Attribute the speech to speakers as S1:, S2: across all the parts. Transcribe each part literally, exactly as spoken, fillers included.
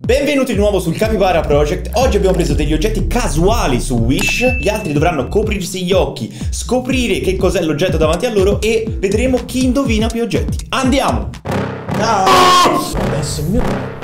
S1: Benvenuti di nuovo sul Capybara Project. Oggi abbiamo preso degli oggetti casuali su Wish. Gli altri dovranno coprirsi gli occhi, scoprire che cos'è l'oggetto davanti a loro e vedremo chi indovina più oggetti. Andiamo!
S2: No! Adesso il mio...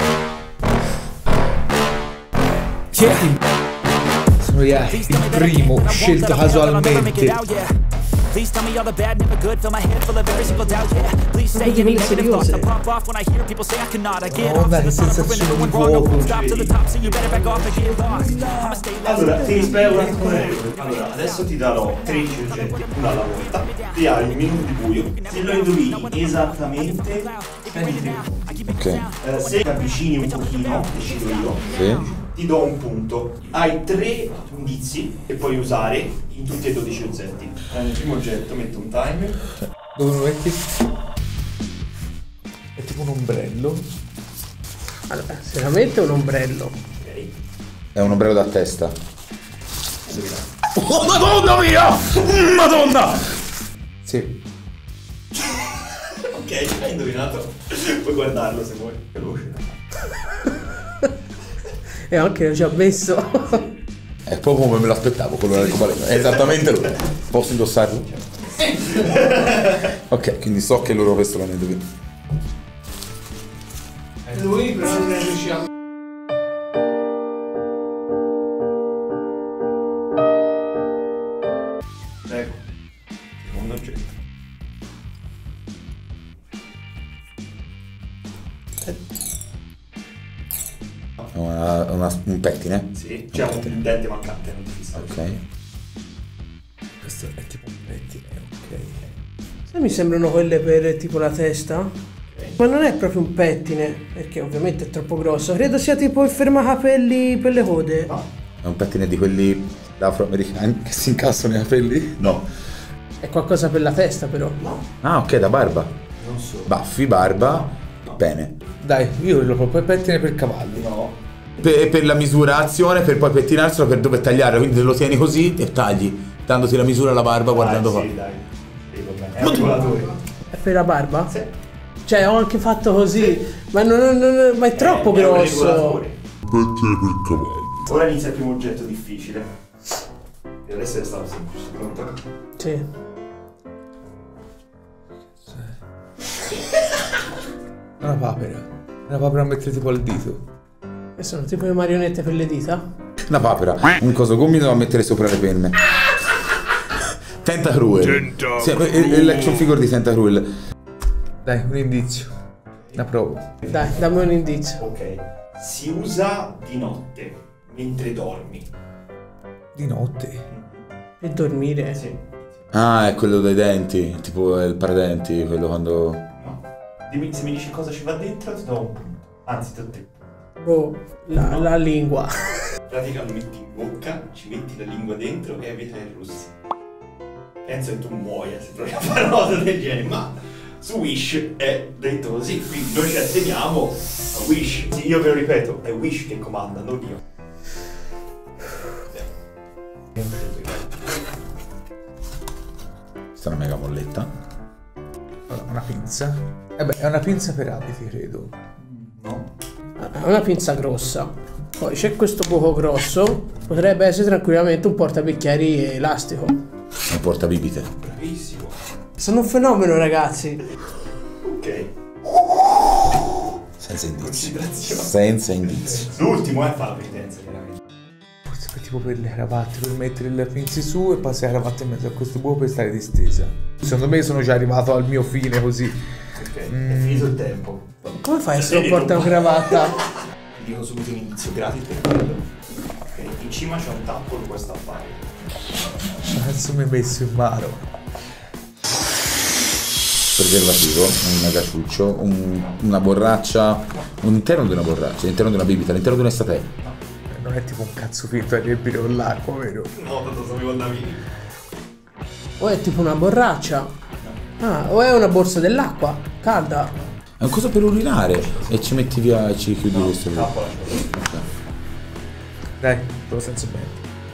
S2: Yeah. Sono io, il primo scelto casualmente. Please tell me all the bad, never good. Fill my head full of every single doubt, yeah. Please say any negative thoughts. I pop off when I hear people say I cannot. I get off to the top, when everyone wrong, I won't stop to the top. So you better back off and get lost. I'ma stay lost.
S1: Allora, ti spiego un attimo. Allora, adesso ti darò tredici oggetti, una alla volta. Ti hai un minuto di buio. Se lo indovini esattamente, prendi tre punti.
S3: Ok.
S1: Eh, se ti avvicini un pochino, decido io.
S3: Sì.
S1: Ti do un punto. Hai tre indizi che puoi usare in tutti e dodici oggetti. Prendi il primo oggetto, metto un timer.
S2: Dove lo metti? È tipo un ombrello.
S4: Allora, sicuramente è un ombrello.
S1: Ok.
S3: È un ombrello da testa.
S2: Oh, madonna mia! Madonna! Sì.
S1: Ok, hai indovinato. Puoi guardarlo se vuoi. Veloce.
S4: E anche lo ci ha messo.
S3: È proprio come me lo aspettavo, quello dell'arcobaleno. È esattamente lui. Posso indossarlo? Ok, quindi so che loro questo l'hanno indovinato.
S2: È lui, però non riusciamo.
S1: Prego. Secondo oggetto.
S3: Una, una, un pettine?
S1: Sì, c'è un, un dente mancante, non ti fissa.
S3: Ok.
S2: Questo è tipo un pettine, ok.
S4: Se mi sembrano quelle per tipo la testa.
S1: Okay.
S4: Ma non è proprio un pettine, perché ovviamente è troppo grosso. Credo sia tipo il fermacapelli per le code.
S1: No.
S3: È un pettine di quelli afroamericani che si incastrano nei capelli? No.
S4: È qualcosa per la testa però.
S1: No.
S3: Ah, ok, da barba.
S1: Non so.
S3: Baffi, barba,
S1: No.
S3: pene.
S2: Dai, io lo proprio pettine per cavalli.
S1: No.
S3: Per, per la misurazione, per poi pettinarselo, per dove tagliare, quindi te lo tieni così e tagli, dandoti la misura alla barba guardando qua.
S1: Dai, sì, dai. Sì, vabbè. È un regolatore.
S4: È per la barba?
S1: Sì.
S4: Cioè ho anche fatto così. Ma, non, non, non, ma è troppo
S1: È un
S4: grosso.
S1: regolatore. Ora inizia il primo oggetto difficile. E adesso è stato semplice. Pronto?
S4: Sì.
S2: Una papera. Una papera a mettere tipo al dito.
S4: E sono tipo le marionette per le dita.
S3: Una papera, un coso gomito da mettere sopra le penne. Tentacruel. Sì, è- è l'action figure di Tentacruel.
S2: Dai, un indizio. Una prova.
S4: Dai, dammi un indizio.
S1: Ok. Si usa di notte, mentre dormi.
S2: Di notte.
S4: Per dormire.
S1: Sì.
S3: Ah, è quello dei denti, tipo il paradenti, quello quando...
S1: No. Dimmi, se mi dici cosa ci va dentro, ti do un punto. Anzi, ti do tre.
S4: Boh, la, la lingua.
S1: In pratica lo metti in bocca, ci metti la lingua dentro e evita i russi. Penso che tu muoia se trovi una parola del genere, ma su Wish è detto così, quindi noi ci atteniamo a Wish. Sì, io ve lo ripeto, è Wish che comanda, non io.
S3: Questa è una mega molletta.
S2: Allora, una pinza. Eh beh, è una pinza per abiti, credo.
S1: No?
S4: È una pinza grossa. Poi c'è questo buco grosso. Potrebbe essere tranquillamente un portabicchieri elastico.
S3: Un portabibite.
S1: Bravissimo.
S4: Sono un fenomeno, ragazzi.
S1: Ok.
S3: Senza indizi.
S1: Considerazione.
S3: Senza indizi.
S1: L'ultimo è fa la penitenza, veramente.
S2: Forse per tipo per le cravatte, per mettere le pinze su e passare la cravatta in mezzo a questo buco per stare distesa. Secondo me sono già arrivato al mio fine così.
S1: Ok,
S2: Mm.
S1: è finito il tempo.
S4: Come fai se non porta una cravatta?
S1: Ti dico subito un indizio gratis per quello. Ok, in cima c'è un tappo, lo puoi stappare.
S2: Adesso mi hai messo in mano.
S3: Preservativo, un agaciuccio, un, una borraccia, un interno di una borraccia, all'interno di una bibita, all'interno di un'estate.
S2: Non è tipo un cazzo finto a riempire con l'acqua, vero?
S1: No, tanto sapevo andavi.
S4: O è tipo una borraccia? Ah, o è una borsa dell'acqua calda?
S3: È un coso per urinare e ci metti via e ci chiudi questo lì.
S1: Tappola.
S3: Ok.
S2: Dai, te lo senso bene.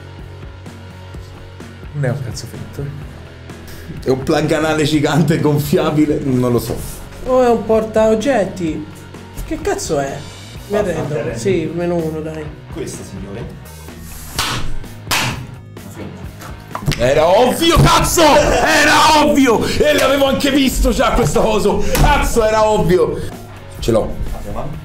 S2: Non è un cazzo finto.
S3: È un plancanale gigante gonfiabile? Non lo so.
S4: O è un portaoggetti? Che cazzo è? Mi arrendo. Sì, meno uno, dai.
S1: Questa, signore. Una fiocca.
S3: Era ovvio, cazzo! Era ovvio! E l'avevo anche visto già questo coso! Cazzo, era ovvio! Ce l'ho.
S1: Apriamo.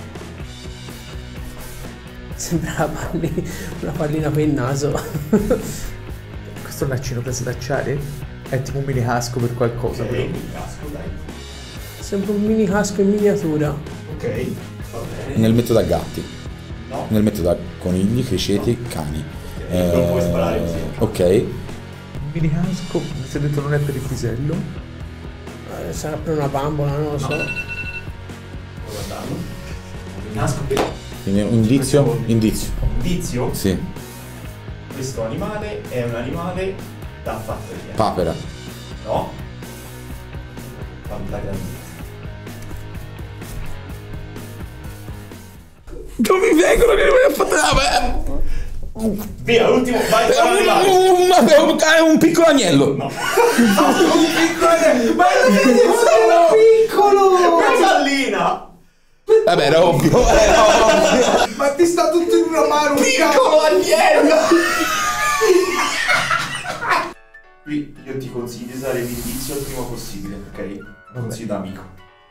S4: Sembra una, palli- una pallina per il naso.
S2: Questo è un accino per slacciare? È tipo un mini casco per qualcosa,
S1: Ok,
S2: però.
S1: il casco, dai.
S4: Sembra un mini casco in miniatura.
S1: Ok, va bene.
S3: Nel metto da gatti.
S1: No.
S3: Nel metto da conigli, criceti, cani.
S1: Ok, non puoi sparare così.
S3: Ok.
S2: Un mini casco, mi si è detto non è per il pisello.
S4: Eh, sarà per una bambola, non lo so.
S1: Sto guardando. Il casco per
S3: Quindi un indizio? Indizio.
S1: indizio.
S3: Sì.
S1: Questo animale è un animale da fattoria.
S3: Papera.
S1: No? Quanta grandezza.
S3: Non mi vengono che mi ha fatto.
S1: Via, ultimo, vai,
S3: È
S1: vai, vai.
S3: un, un, è un piccolo agnello.
S1: No.
S4: Ma è piccolo!
S1: Una pallina!
S3: Vabbè, era ovvio. Era ovvio.
S2: Ma ti sta tutto in una mano,
S1: Piccolo agnello! Qui io ti consiglio di usare l'indizio il prima possibile, ok? Consiglio da amico.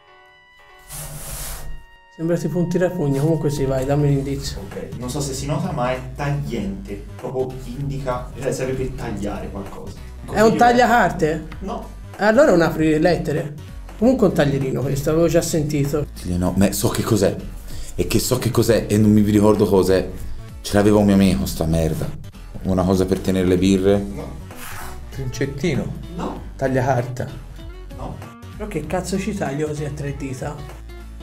S4: Sembra tipo un tirapugno, comunque sì, vai, dammi un indizio.
S1: Ok, non so se si nota ma è tagliente. Proprio indica, cioè serve per tagliare qualcosa.
S4: È un tagliacarte?
S1: No.
S4: Allora è un apri lettere. Comunque un taglierino questo, avevo già sentito.
S3: No, ma so che cos'è. E che so che cos'è e non mi ricordo cos'è. Ce l'aveva un mio amico, sta merda. Una cosa per tenere le birre.
S1: No.
S2: Trincettino,
S1: No.
S2: tagliacarta.
S1: No.
S4: Però che cazzo ci taglio così a tre dita?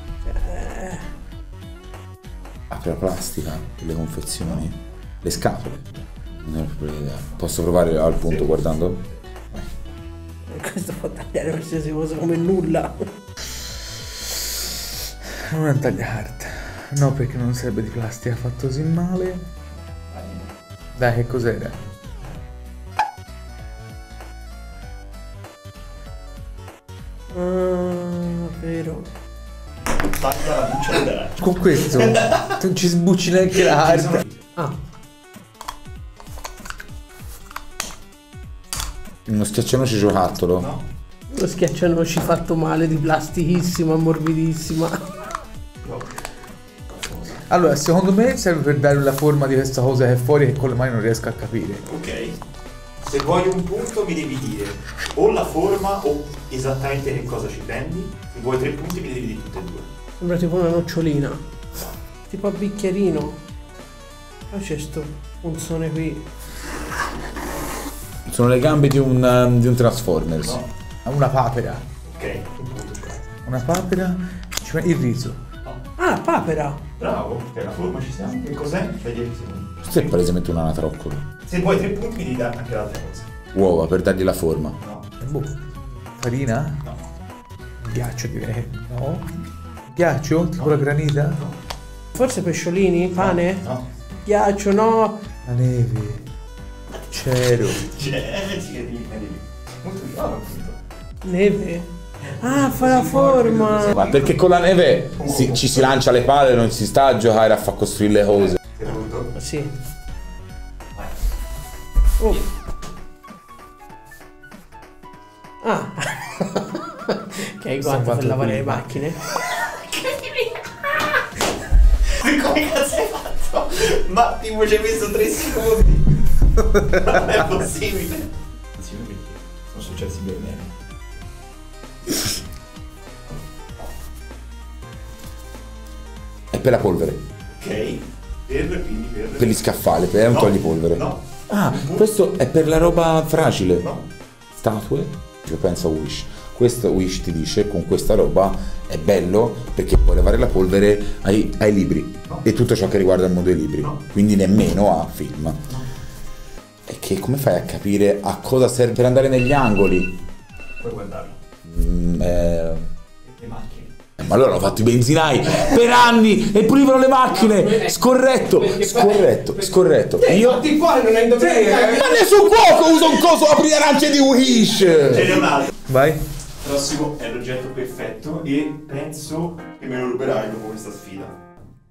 S3: Apre la plastica, le confezioni, le scatole. Non ho proprio idea. Posso provare al punto guardando?
S4: Questo può tagliare qualsiasi cosa come nulla.
S2: Non è un tagliacarta. No, perché non serve di plastica, fatto così male. Dai, che cos'era?
S4: Ah, vero.
S1: Taglia la buccia della.
S2: Con questo non ci sbucci neanche la carta.
S4: Ah,
S3: Uno schiaccianoci giocattolo.
S1: No.
S4: lo schiaccianoci fatto male di plastichissima, morbidissima.
S1: No.
S2: Allora, secondo me serve per dare la forma di questa cosa che è fuori che con le mani non riesco a capire.
S1: Ok. Se vuoi un punto mi devi dire o la forma o esattamente che cosa ci prendi. Se vuoi tre punti mi devi dire tutte e due.
S4: Sembra tipo una nocciolina. Tipo a bicchierino. Poi c'è sto punzone qui.
S3: Sono le gambe di un, um, di un Transformers.
S1: No.
S2: Una papera.
S1: Ok, un punto ci prendi.
S2: Una papera. Ci met- il riso.
S4: Ah, papera.
S1: Bravo, ok, la forma ci siamo. Che cos'è? Fai dieci secondi.
S3: Questo è palesemente un anatroccolo.
S1: Se vuoi tre punti mi devi dare anche l'altra cosa.
S3: Uova per dargli la forma.
S1: No.
S2: Boh. Farina?
S1: No.
S2: Ghiaccio direi. No. Ghiaccio? Tipo la granita?
S4: Forse pesciolini? Pane?
S1: No.
S4: Ghiaccio, no.
S2: La neve. Cielo.
S1: Cioè, ci devi, ne devi. Molto bravo, appunto.
S4: Neve. Ah, fa la forma.
S3: Ma perché con la neve si- ci si lancia le palle, non si sta a giocare a far costruire le cose.
S1: Sei pronto?
S4: Sì.
S1: Vai.
S4: Oh. Ah. Che hai guanti per lavare le macchine?
S1: Come cazzo hai fatto? Ma tipo ci hai messo tre secondi. Non è possibile. Sì, perché sono successi due mesi.
S3: È per la polvere,
S1: Ok. Per quindi per.
S3: per gli scaffali, per un
S1: No.
S3: toglipolvere.
S1: No.
S3: Ah, questo è per la roba fragile.
S1: No.
S3: Statue? Io penso a Wish. Questo Wish ti dice con questa roba è bello perché puoi lavare la polvere ai, ai libri
S1: No.
S3: e tutto ciò che riguarda il mondo dei libri,
S1: No.
S3: quindi nemmeno a film. E che come fai a capire a cosa serve per andare negli angoli?
S1: Puoi guardarlo.
S3: Mm, eh,
S1: Le macchine.
S3: Ma allora hanno fatto i benzinai per anni e pulivano le macchine. Scorretto, scorretto, scorretto. Io
S4: Ti fuori non hai indovinato.
S3: ma nessun cuoco usa un coso apri arance di Wish.
S1: Ce n'è un altro.
S2: Vai.
S1: Prossimo è l'oggetto perfetto e penso che me lo ruberai dopo questa sfida.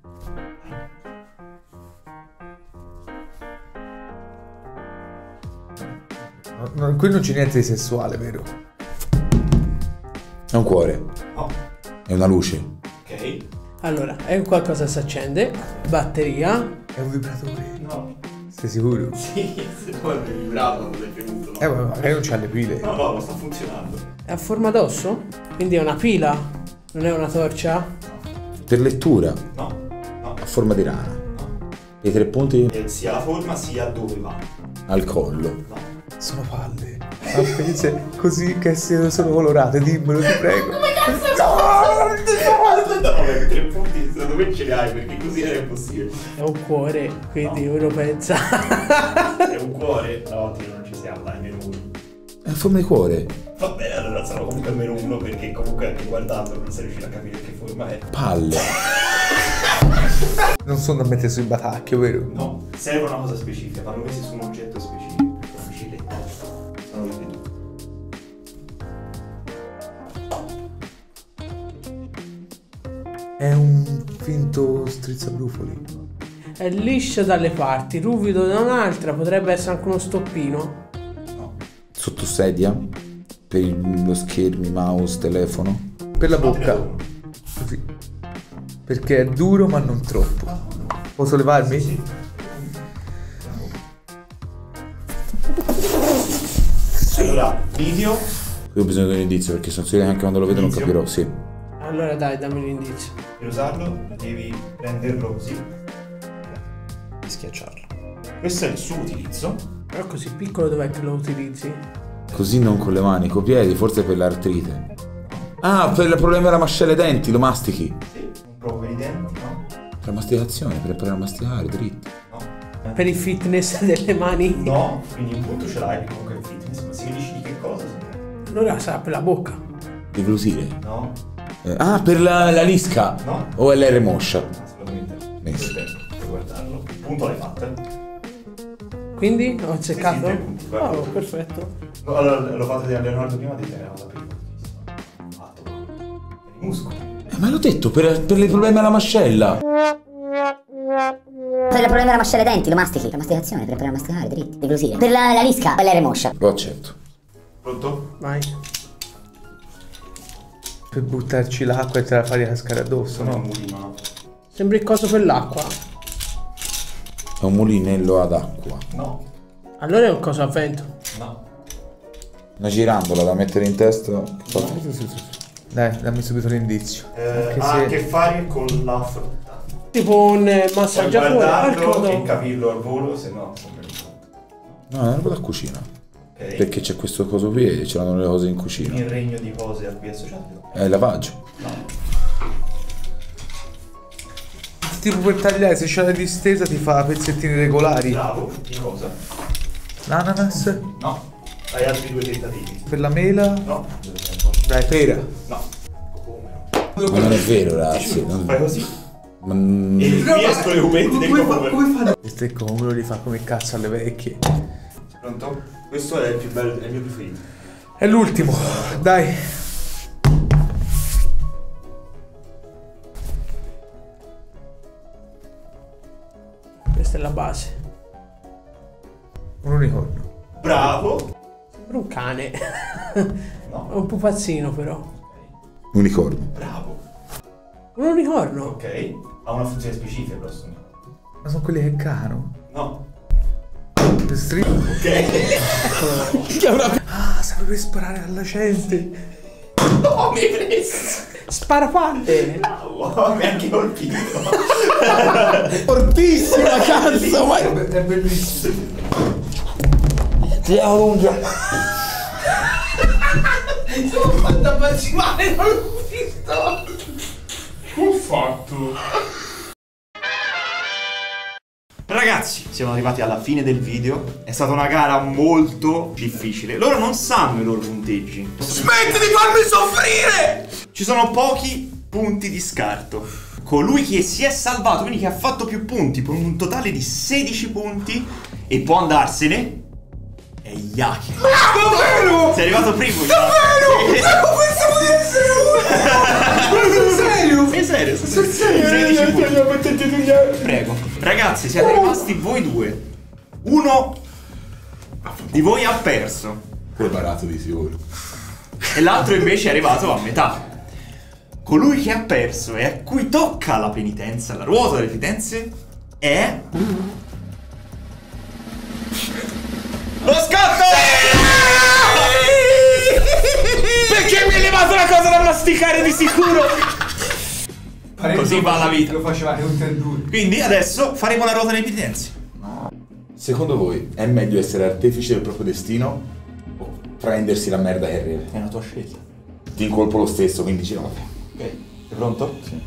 S2: No, qui non c'è niente di sessuale, vero?
S3: È un cuore.
S1: No.
S3: È una luce.
S1: Ok.
S4: Allora, è qualcosa che si accende. Batteria.
S2: È un vibratore.
S1: No.
S2: Sei sicuro?
S1: Sì, se poi è vibrato quando l'hai premuto, no?
S2: Eh, ma magari non c'ha le pile.
S1: No, no, non sta funzionando.
S4: È a forma d'osso? Quindi è una pila? Non è una torcia?
S3: Per lettura.
S1: No. No.
S3: A forma di rana.
S1: No.
S3: E i tre punti
S1: E sia la forma sia dove va.
S3: al collo.
S1: No.
S2: Sono palle. Ma pensi così che siano sono colorate, dimmelo, ti prego.
S1: Come cazzo? No, no, no, tre punti secondo me ce li hai perché così era impossibile.
S4: È un cuore, quindi
S1: No.
S4: uno pensa.
S1: È un cuore? No, tiro, non ci siamo, dai, meno uno.
S3: È a forma di cuore.
S1: Va bene, allora sarò comunque almeno uno perché comunque anche guardando non sei riuscito a capire che forma è.
S3: Palle.
S2: Non sono da mettere sui batacchi, vero?
S1: No, serve una cosa specifica, vanno messi su un oggetto specifico. Difficile. Sono le due.
S2: È un finto strizzabrufoli.
S4: È liscio dalle parti, ruvido da un'altra, potrebbe essere anche uno stoppino.
S1: No.
S3: Sotto sedia. Per il- lo schermi, mouse, telefono.
S2: Per la
S1: No, te ne
S2: bocca.
S1: do uno.
S2: Così. Perché è duro ma non troppo. Posso levarmi?
S1: Sì. Allora, video.
S3: Io ho bisogno di un indizio perché sono sicuro che anche quando lo vedo non
S1: Indizio?
S3: capirò. Sì.
S4: Allora dai, dammi l'indizio.
S1: Per usarlo devi prenderlo così e schiacciarlo. Questo è il suo utilizzo.
S4: Però così piccolo dov'è che lo utilizzi?
S3: Così non con le mani, coi piedi, forse per l'artrite. Ah, per il problema della mascella ai denti, lo mastichi.
S1: Sì, proprio per i denti, no?
S3: Per la masticazione, per imparare a masticare dritto.
S1: No.
S4: Per il fitness delle mani?
S1: No, quindi un punto ce l'hai, comunque è fitness, ma se mi dici di che cosa?
S4: Allora sarà per la bocca.
S3: Deglutire.
S1: No,
S3: Eh, ah, per la, la lisca.
S1: No.
S3: O l'R moscia.
S1: assolutamente.
S3: Messo.
S1: Per tempo, per guardarlo. Il punto l'hai fatto, eh?
S4: Quindi ho
S1: Sì, sì,
S4: azzeccato?
S1: tre punti, guarda.
S4: Oh, perfetto.
S1: No, allora l'ho fatto di Leonardo prima di te, era la prima. Fatto. Per i muscoli.
S3: Eh, ma l'ho detto, per, per i problemi alla mascella.
S5: Per il problema della mascella ai denti, lo mastichi. Per masticazione, per imparare a masticare, dritti. Deglutire. Per la, la lisca, l'R moscia.
S3: Lo accetto.
S1: Pronto?
S4: Vai.
S2: Per buttarci l'acqua e te la fai cascare addosso,
S1: Sono un
S2: no?
S1: mulino, no?
S4: Sembra il coso per l'acqua.
S3: È un mulinello ad acqua.
S1: No,
S4: Allora è un coso a vento.
S1: no.
S3: Una girandola da mettere in testa. Che fa-
S2: Dai, dammi subito l'indizio.
S1: Eh,
S2: Anche
S1: ha a che
S2: se...
S1: fare con la frutta.
S4: Tipo un eh,
S1: Puoi
S4: massaggiatore.
S1: guardarlo
S4: Ecco,
S1: e capirlo al volo, se no non me lo conto.
S3: No, è una roba da cucina.
S1: Ok?
S3: Perché c'è questo coso qui e ce l'hanno le cose in cucina.
S1: Il regno di cose a cui è associato.
S3: È il lavaggio.
S1: No.
S2: Tipo per tagliare, se c'è la distesa ti fa pezzettini regolari.
S1: Bravo, di cosa?
S2: L'ananas?
S1: No. Hai altri due tentativi.
S2: Per la mela?
S1: No.
S2: Dai, pera.
S1: No. Come?
S3: Ma non è vero, ragazzi.
S1: Fai
S3: Non...
S1: così.
S3: Ma... mm,
S1: E qui escono i cubetti del cover.
S2: Questo è come li fa come cazzo alle vecchie.
S1: Pronto? Questo è il più bello, è il mio preferito.
S2: È l'ultimo, dai.
S4: Questa è la base.
S2: Un unicorno.
S1: Bravo.
S4: Sembra un cane.
S1: No.
S4: È un pupazzino però.
S3: Unicorno.
S1: Bravo.
S4: Un unicorno.
S1: Ok. Ha una funzione specifica però sto.
S2: Ma sono quelli che cano.
S1: No.
S2: Stri-
S1: Ok.
S2: Ah, sapevo sparare alla gente.
S1: No, mi hai preso.
S4: Sparapalle.
S1: Bravo. Mi ha anche colpito.
S4: Fortissima cazzo. Ma...
S2: È bellissimo.
S3: Ti ha un'unghia.
S4: Sono fatto appassimare, non l'ho visto.
S1: Che ho fatto? Ragazzi, siamo arrivati alla fine del video. È stata una gara molto difficile. Loro non sanno i loro punteggi. Smetti di farmi soffrire! Ci sono pochi punti di scarto. Colui che si è salvato, quindi che ha fatto più punti, con un totale di sedici punti, e può andarsene, è Yaki.
S2: Davvero?
S1: Sei arrivato primo.
S2: Davvero? Ecco, pensavo di essere uno. Sul serio?
S1: Sei serio?
S2: Sul serio?
S1: sedici punti. Prego. Ragazzi, siete rimasti voi due. Uno di voi ha perso.
S3: Preparato di sicuro.
S1: E l'altro invece è arrivato a metà. Colui che ha perso e a cui tocca la penitenza, la ruota delle penitenze, è... lo scotto! Perché mi hai levato una cosa da masticare di sicuro? Così va la vita.
S6: Lo facevate tutte e due.
S1: Quindi adesso faremo la ruota delle penitenze.
S3: Secondo voi è meglio essere artefice del proprio destino o prendersi la merda che arriva?
S1: È una tua scelta.
S3: Ti incolpo lo stesso, quindi ci vado.
S1: Ok, sei pronto?
S3: Sì.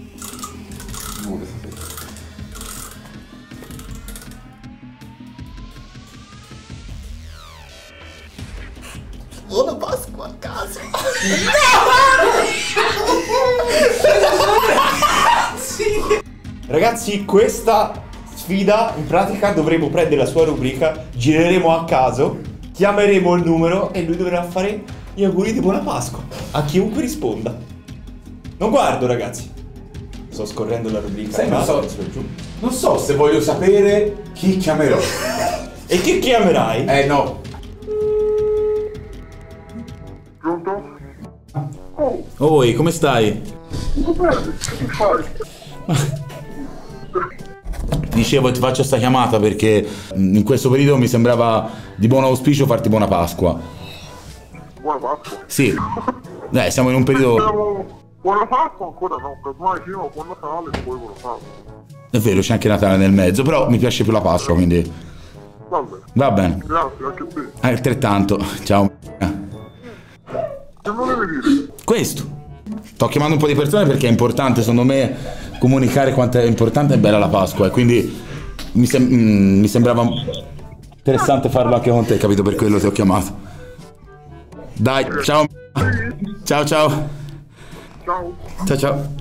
S1: Buona Pasqua a casa. Ragazzi, questa sfida in pratica dovremo prendere la sua rubrica, gireremo a caso, chiameremo il numero e lui dovrà fare gli auguri di buona Pasqua a chiunque risponda. Non guardo, ragazzi. Sto scorrendo la rubrica.
S3: Sai, non so,
S1: su e giù.
S3: non so se voglio sapere chi chiamerò.
S1: E chi chiamerai?
S3: Eh no. Oi, come stai? Dicevo, ti faccio sta chiamata perché in questo periodo mi sembrava di buon auspicio farti buona Pasqua.
S7: Buona Pasqua?
S3: Sì. Eh, siamo in un periodo...
S7: Siamo... Buona Pasqua ancora no, casomai prima buon Natale e poi buona Pasqua.
S3: È vero, c'è anche Natale nel mezzo, però mi piace più la Pasqua, quindi...
S7: Vabbè,
S3: Va bene.
S7: grazie anche a te.
S3: Altrettanto. Ciao.
S7: Che volevi dire?
S3: Questo. Sto chiamando un po' di persone perché è importante, secondo me, comunicare quanto è importante e bella la Pasqua. E quindi mi, sem- mm, mi sembrava interessante farlo anche con te, capito? Per quello ti ho chiamato. Dai, ciao. Ciao, ciao.
S7: Ciao.
S3: Ciao, ciao.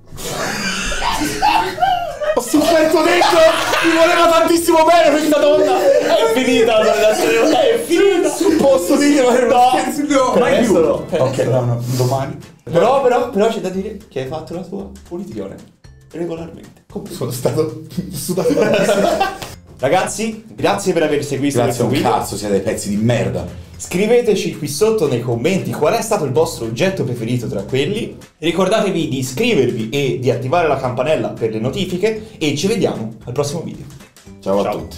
S3: Ho sofferto dentro! Mi voleva tantissimo bene questa donna! È finita la relazione! È finita! Posso dirlo? No!
S1: Mai più.
S3: No. Ok, no, no, domani.
S1: Però, però, però c'è da dire che hai fatto la tua punizione regolarmente.
S3: Sono stato sudato.
S1: Ragazzi, grazie per aver seguito
S3: Grazie
S1: questo
S3: a un
S1: video.
S3: cazzo, siete dei pezzi di merda.
S1: Scriveteci qui sotto nei commenti qual è stato il vostro oggetto preferito tra quelli. Ricordatevi di iscrivervi e di attivare la campanella per le notifiche e ci vediamo al prossimo video.
S3: Ciao a
S1: Ciao.
S3: tutti.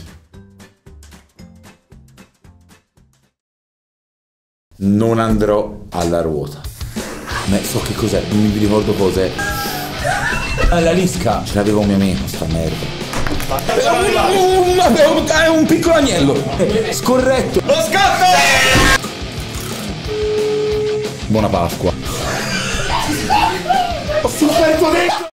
S3: Non andrò alla ruota. Ma so che cos'è, non mi ricordo cos'è. Ah, la lisca. Ce l'aveva un mio amico, sta merda. È un piccolo agnello. Scorretto.
S1: Lo scotto!
S3: Buona Pasqua.
S1: Ho sofferto dentro!